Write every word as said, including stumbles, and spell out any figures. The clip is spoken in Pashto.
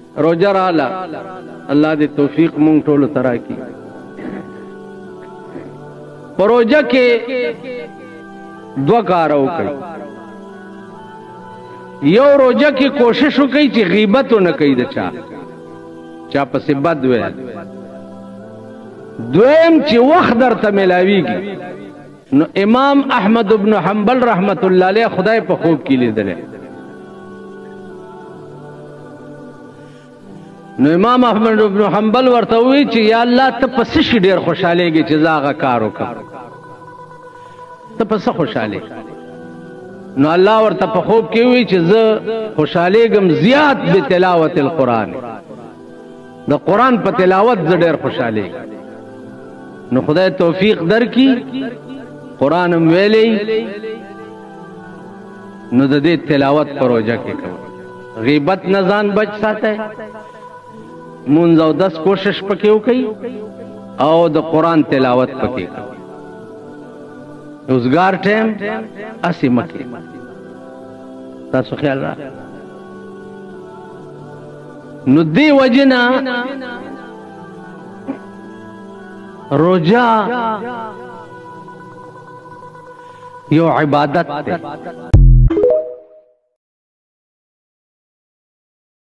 روجه راله الله دې توفیق مونږ ټولو ته راکړي. په روجه کې دوه کار وکړي. یو روجه کې کوشش وکړي چې غیبت ونه کوي د چا چا پسې بد ویل. دویم چې وخت درته ملاویږي. نو امام احمد بن حنبل رحمت الله علیه خدای په خوب کې لیدلی. نو امام احمد بن حنبل ورته وی چې یا الله ته په څه شي ډېر خوشحالېږي چې زه هغه کار وکړم؟ ته په څه خوشحالېږي؟ نو الله ورته په خوب کې وی چې زه خوشحالېږم زیات بتلاوت القرآن، د قرآن په تلاوت زه ډېر خوشحالېږم. نو خدای توفیق درکړي، قرآن هم ویلی، نو د دې تلاوت په روجه کې کوي. غیبت نه ځان بچ ساتئ، مونځ او دس کوشش پکې وکړئ او د قرآن تلاوت پکې کوي. روزګار ټیم اسې مکې. تاسو خیال را نو دې وجې نه روجه یو عبادت دی.